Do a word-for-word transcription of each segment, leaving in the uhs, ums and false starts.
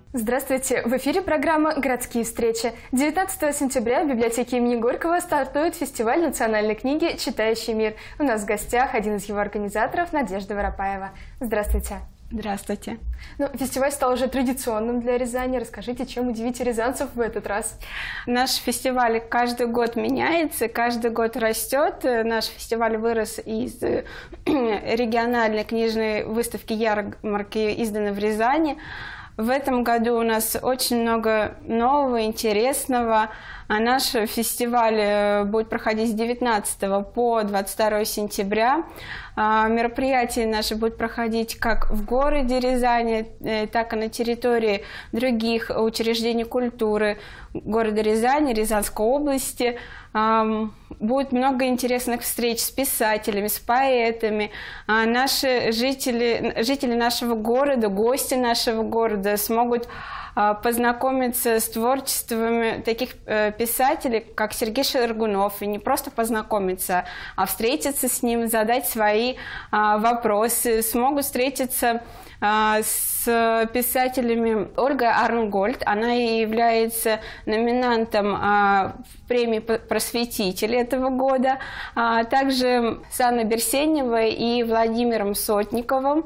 Здравствуйте! В эфире программа «Городские встречи». девятнадцатого сентября в библиотеке имени Горького стартует фестиваль национальной книги «Читающий мир». У нас в гостях один из его организаторов Надежда Воропаева. Здравствуйте! Здравствуйте! Ну, фестиваль стал уже традиционным для Рязани. Расскажите, чем удивите рязанцев в этот раз? Наш фестиваль каждый год меняется, каждый год растет. Наш фестиваль вырос из региональной книжной выставки ярмарки, изданной в Рязани. В этом году у нас очень много нового, интересного. Наш фестиваль будет проходить с девятнадцатого по двадцать второе сентября. Мероприятия наши будут проходить как в городе Рязани, так и на территории других учреждений культуры города Рязани, Рязанской области. Будет много интересных встреч с писателями, с поэтами. Наши жители, жители нашего города, гости нашего города смогут познакомиться с творчествами таких писателей, как Сергей Шаргунов, и не просто познакомиться, а встретиться с ним, задать свои вопросы, смогут встретиться с писателями. Ольга Арнгольд, она является номинантом премии «Просветитель» этого года, также с Анной Берсеневой и Владимиром Сотниковым,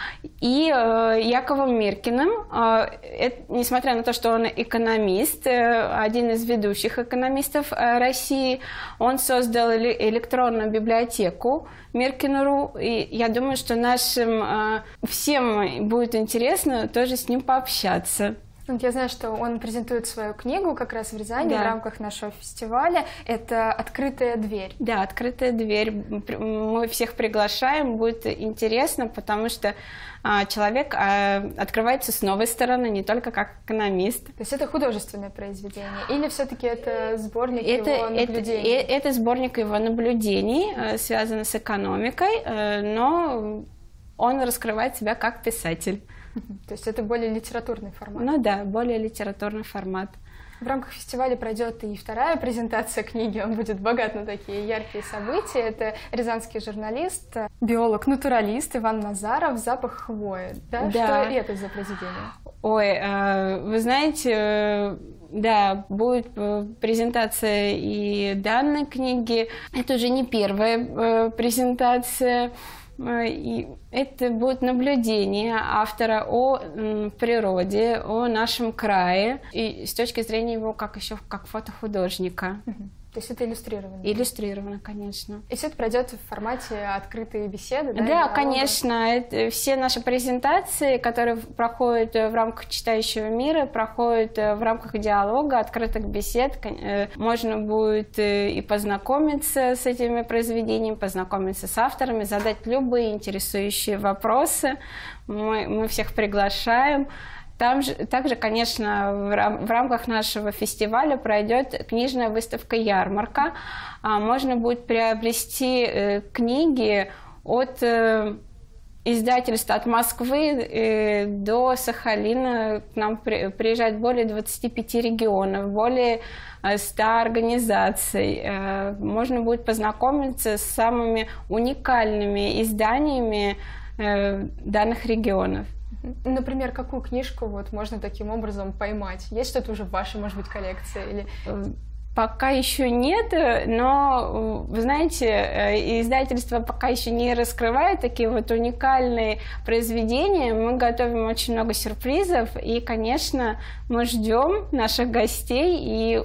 и Яковом Миркиным. Это, несмотря на то, что он экономист, один из ведущих экономистов России, он создал электронную библиотеку Миркин.ру, и я думаю, что нашим всем будет интересно тоже с ним пообщаться. Я знаю, что он презентует свою книгу как раз в Рязани, да, в рамках нашего фестиваля. Это «Открытая дверь». Да, «Открытая дверь». Мы всех приглашаем, будет интересно, потому что человек открывается с новой стороны, не только как экономист. То есть это художественное произведение? Или все-таки это сборник это, его наблюдений? Это, это сборник его наблюдений, связанный с экономикой, но он раскрывает себя как писатель. То есть это более литературный формат? Ну да, более литературный формат. В рамках фестиваля пройдет и вторая презентация книги, он будет богат на такие яркие события. Это рязанский журналист, биолог, натуралист Иван Назаров «Запах хвои». Да? Да. Что это за произведение? Ой, вы знаете, да, будет презентация и данной книги. Это уже не первая презентация. И это будет наблюдение автора о природе, о нашем крае, и с точки зрения его как еще как фотохудожника. То есть это иллюстрировано? Иллюстрировано, конечно. И все это пройдет в формате открытой беседы? Да, да конечно. Это, все наши презентации, которые проходят в рамках «Читающего мира», проходят в рамках диалога, открытых бесед. Можно будет и познакомиться с этими произведениями, познакомиться с авторами, задать любые интересующие вопросы. Мы, мы всех приглашаем. Там же, также, конечно, в, рам в рамках нашего фестиваля пройдет книжная выставка «Ярмарка». А, можно будет приобрести э, книги от э, издательства от Москвы э, до Сахалина. К нам при приезжает более двадцати пяти регионов, более э, ста организаций. Э, можно будет познакомиться с самыми уникальными изданиями э, данных регионов. Например, какую книжку вот можно таким образом поймать? Есть что-то уже в вашей, может быть, коллекции? Или... Пока еще нет, но, вы знаете, издательство пока еще не раскрывает такие вот уникальные произведения. Мы готовим очень много сюрпризов, и, конечно, мы ждем наших гостей, и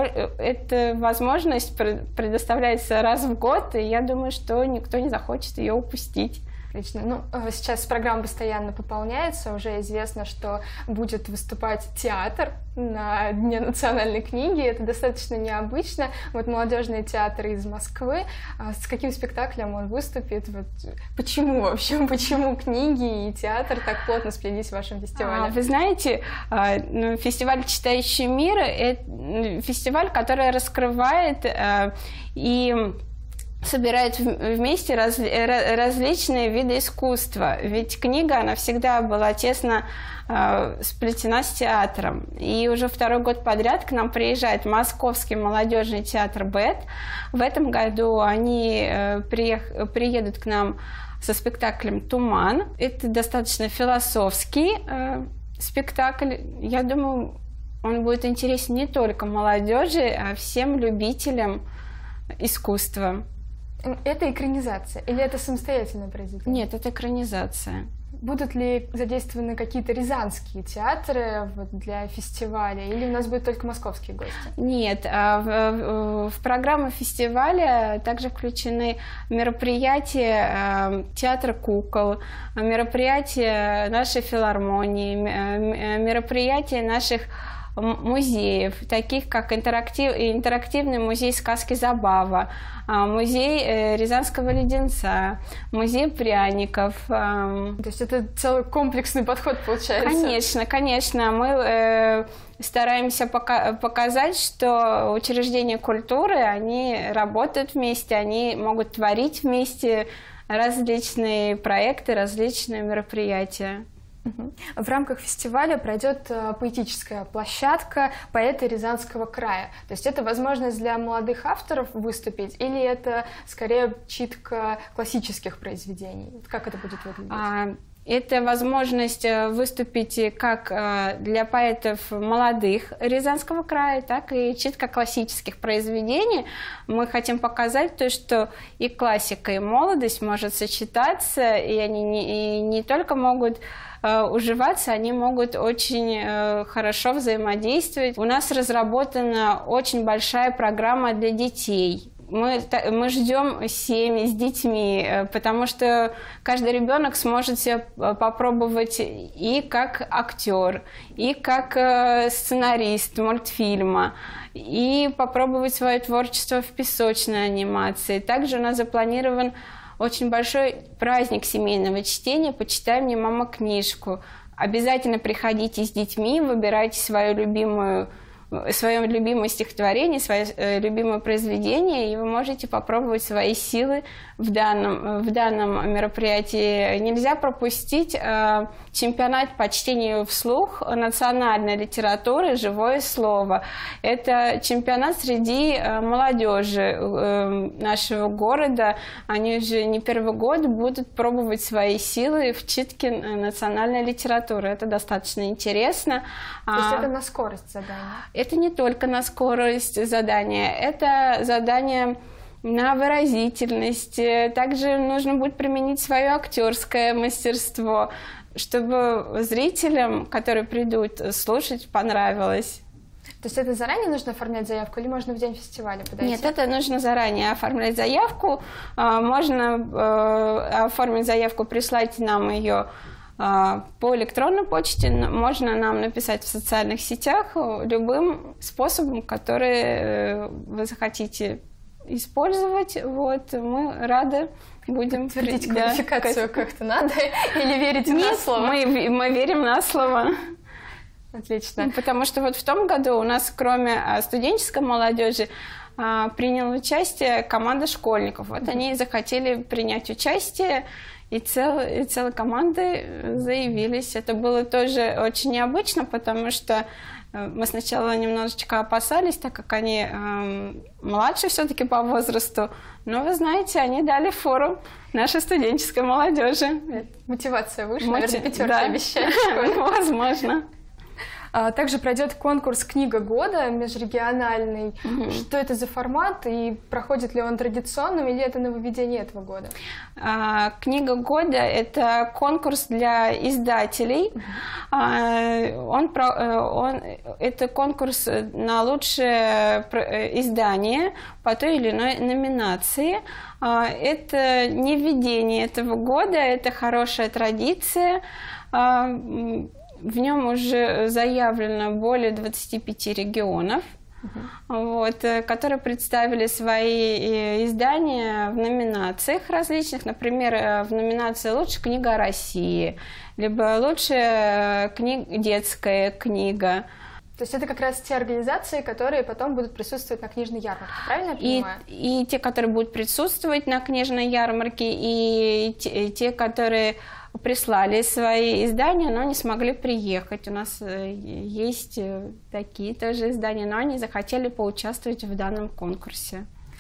эта возможность предоставляется раз в год, и я думаю, что никто не захочет ее упустить. Отлично. Ну, сейчас программа постоянно пополняется. Уже известно, что будет выступать театр на Дне национальной книги. Это достаточно необычно. Вот молодежный театр из Москвы. С каким спектаклем он выступит? Вот почему вообще? Почему книги и театр так плотно сплелись в вашем фестивале? Вы знаете, фестиваль «Читающий мир» — это фестиваль, который раскрывает и собирает вместе раз, различные виды искусства. Ведь книга, она всегда была тесно э, сплетена с театром. И уже второй год подряд к нам приезжает Московский молодежный театр «Бет». В этом году они э, приех, приедут к нам со спектаклем «Туман». Это достаточно философский э, спектакль, я думаю, он будет интересен не только молодежи, а всем любителям искусства. Это экранизация или это самостоятельное произведение? Нет, это экранизация. Будут ли задействованы какие-то рязанские театры вот, для фестиваля, или у нас будут только московские гости? Нет, в, в программу фестиваля также включены мероприятия театра кукол, мероприятия нашей филармонии, мероприятия наших музеев, таких как интерактив, интерактивный музей сказки «Забава», музей Рязанского леденца, музей пряников. То есть это целый комплексный подход получается? Конечно, конечно. Мы э, стараемся пока показать, что учреждения культуры, они работают вместе, они могут творить вместе различные проекты, различные мероприятия. В рамках фестиваля пройдет поэтическая площадка «Поэты Рязанского края». То есть это возможность для молодых авторов выступить, или это скорее читка классических произведений? Как это будет выглядеть? А, это возможность выступить как для поэтов молодых Рязанского края, так и читка классических произведений. Мы хотим показать то, что и классика, и молодость может сочетаться, и они не, и не только могут уживаться, они могут очень хорошо взаимодействовать. У нас разработана очень большая программа для детей. Мы, мы ждем семьи с детьми, потому что каждый ребенок сможет себя попробовать и как актер, и как сценарист мультфильма, и попробовать свое творчество в песочной анимации. Также у нас запланирован очень большой праздник семейного чтения «Почитай мне, мама, книжку». Обязательно приходите с детьми, выбирайте свою любимую, свое любимое стихотворение, свое любимое произведение, и вы можете попробовать свои силы в данном, в данном мероприятии. Нельзя пропустить э, чемпионат по чтению вслух национальной литературы «Живое слово». Это чемпионат среди э, молодежи э, нашего города. Они уже не первый год будут пробовать свои силы в читке национальной литературы. Это достаточно интересно. То есть это на скорость задание? Это не только на скорость задания, это задание на выразительность. Также нужно будет применить свое актерское мастерство, чтобы зрителям, которые придут слушать, понравилось. То есть это заранее нужно оформлять заявку или можно в день фестиваля подойти? Нет, это нужно заранее оформлять заявку. Можно оформить заявку, прислать нам ее по электронной почте, можно нам написать в социальных сетях любым способом, который вы захотите использовать. Вот, мы рады будем... Подтвердить квалификацию да, как-то надо или верите Нет, на слово? Мы, мы верим на слово. Отлично. Потому что вот в том году у нас, кроме студенческой молодежи, приняла участие команда школьников. Вот mm-hmm. они захотели принять участие, и, цел, и целые команды заявились. Это было тоже очень необычно, потому что мы сначала немножечко опасались, так как они э, младше все-таки по возрасту. Но, вы знаете, они дали фору нашей студенческой молодежи. Мотивация выше, Мотив... наверное, пятерки да. обещают. Возможно. Также пройдет конкурс «Книга года» межрегиональный. Угу. Что это за формат и проходит ли он традиционным или это нововведение этого года? А, «Книга года» — это конкурс для издателей. Угу. А, он, он, это конкурс на лучшее издание по той или иной номинации. А, это не введение этого года, это хорошая традиция. А, В нем уже заявлено более двадцати пяти регионов, uh-huh. вот, которые представили свои издания в номинациях различных. Например, в номинации «Лучшая книга России», либо «Лучшая кни... детская книга». То есть это как раз те организации, которые потом будут присутствовать на книжной ярмарке, правильно я понимаю? И, и те, которые будут присутствовать на книжной ярмарке, и те, те, которые прислали свои издания, но не смогли приехать. У нас есть такие тоже издания, но они захотели поучаствовать в данном конкурсе.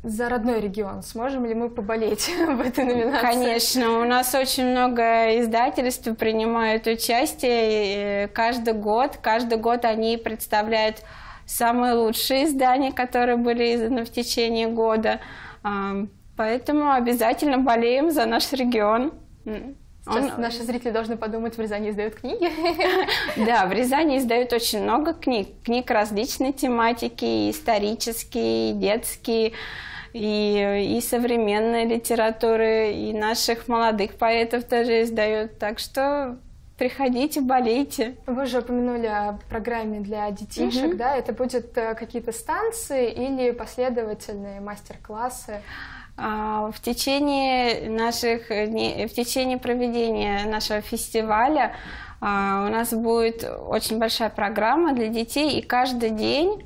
За родной регион сможем ли мы поболеть в этой номинации? Конечно, у нас очень много издательств принимают участие каждый год. Каждый год они представляют самые лучшие издания, которые были изданы в течение года. Поэтому обязательно болеем за наш регион. Сейчас Он... наши зрители должны подумать, в Рязани издают книги. Да, в Рязани издают очень много книг. Книг различной тематики, исторические, детские, и, и современной литературы, и наших молодых поэтов тоже издают. Так что приходите, болейте. Вы же упомянули о программе для детишек, угу. да? Это будут какие-то станции или последовательные мастер-классы? В течение наших, в течение проведения нашего фестиваля у нас будет очень большая программа для детей, и каждый день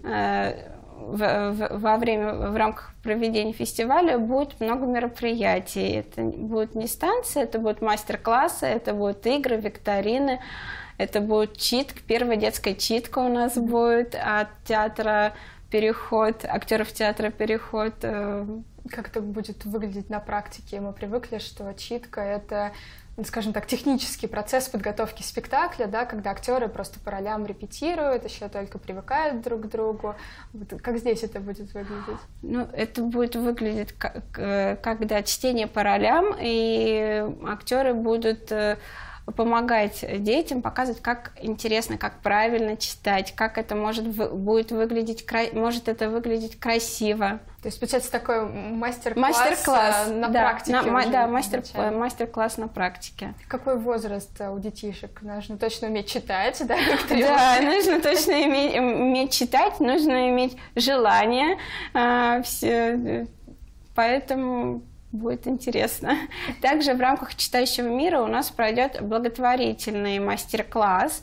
во время, в рамках проведения фестиваля будет много мероприятий. Это будут не станции, это будут мастер-классы, это будут игры, викторины, это будет читка, первая детская читка у нас будет от театра «Переход», актеров театра «Переход». Как это будет выглядеть на практике? Мы привыкли, что читка — это, скажем так, технический процесс подготовки спектакля, да, когда актеры просто по ролям репетируют, еще только привыкают друг к другу. Вот как здесь это будет выглядеть? Ну, это будет выглядеть как, когда чтение по ролям, и актеры будут помогать детям, показывать, как интересно, как правильно читать, как это может будет выглядеть, может это выглядеть красиво. То есть, получается, такой мастер-класс, мастер-класс на да, практике. На, да, мастер, мастер-класс на практике. Какой возраст у детишек? Нужно точно уметь читать, да? Да, нужно точно иметь, уметь читать, нужно иметь желание. А, все, поэтому будет интересно. Также в рамках «Читающего мира» у нас пройдет благотворительный мастер-класс.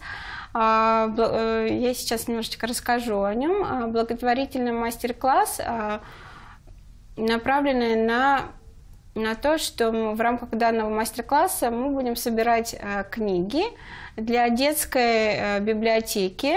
Я сейчас немножечко расскажу о нем. Благотворительный мастер-класс, направленный на, на то, что мы в рамках данного мастер-класса мы будем собирать книги для детской библиотеки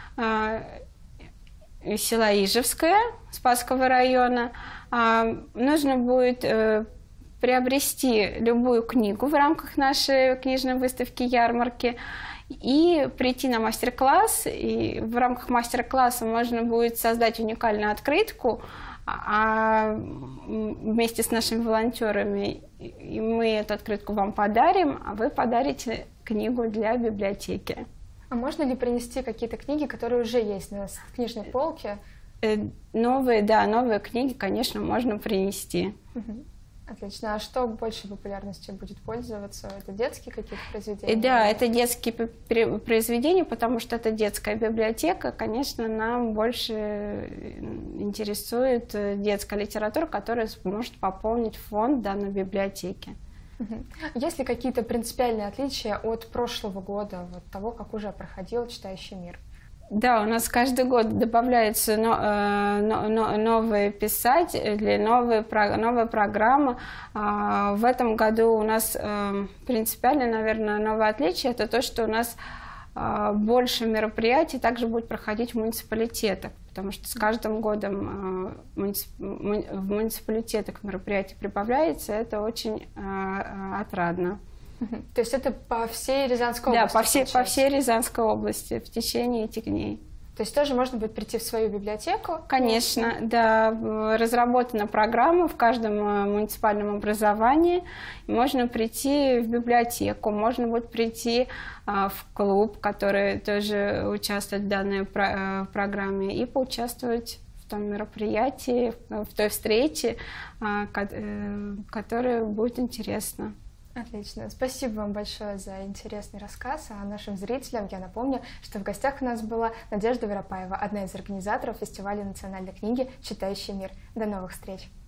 села Ижевское, Спасского района. Нужно будет приобрести любую книгу в рамках нашей книжной выставки ярмарки и прийти на мастер-класс. И в рамках мастер-класса можно будет создать уникальную открытку, а вместе с нашими волонтерами и мы эту открытку вам подарим, а вы подарите книгу для библиотеки. А можно ли принести какие-то книги, которые уже есть на книжной полке? Новые, да, новые книги, конечно, можно принести. Угу. Отлично. А что большей популярностью будет пользоваться? Это детские какие-то произведения? Да, это детские произведения, потому что это детская библиотека. Конечно, нам больше интересует детская литература, которая может пополнить фонд данной библиотеки. Угу. Есть ли какие-то принципиальные отличия от прошлого года, от того, как уже проходил «Читающий мир»? Да, у нас каждый год добавляются но, но, новые писатели, новые, новая программа. В этом году у нас принципиально, наверное, новое отличие – это то, что у нас больше мероприятий также будет проходить в муниципалитетах, потому что с каждым годом в муниципалитетах мероприятий прибавляется, это очень отрадно. То есть это по всей Рязанской области? Да, по всей, по всей Рязанской области в течение этих дней. То есть тоже можно будет прийти в свою библиотеку? Конечно, да. Разработана программа в каждом муниципальном образовании. Можно прийти в библиотеку, можно будет прийти в клуб, который тоже участвует в данной программе, и поучаствовать в том мероприятии, в той встрече, которая будет интересна. Отлично. Спасибо вам большое за интересный рассказ. А нашим зрителям я напомню, что в гостях у нас была Надежда Воропаева, одна из организаторов фестиваля национальной книги «Читающий мир». До новых встреч!